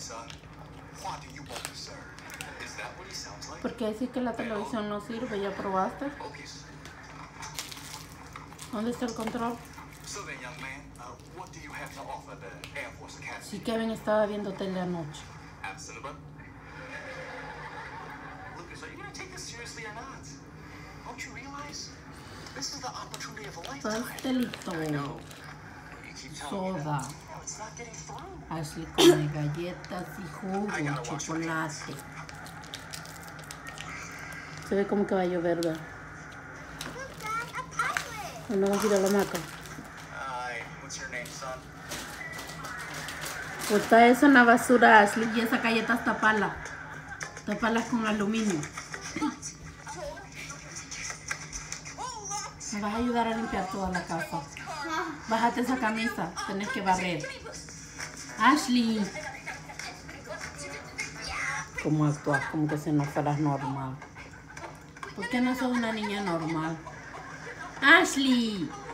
¿Por qué decís que la televisión no sirve? ¿Ya probaste? ¿Dónde está el control? Sí, Kevin estaba viendo tele anoche. Pastelito. Soda. Ashley come galletas y jugo, chocolate. Se ve como que va a llover, ¿verdad? ¿No vas a ir a la hamaca? Bota eso en la basura, Ashley, y esa galleta tapalas con aluminio. Me vas a ayudar a limpiar toda la casa. Bájate esa camisa, tenés que barrer. Ashley. ¿Cómo actúas? Como que si no fueras normal. ¿Por qué no sos una niña normal? Ashley.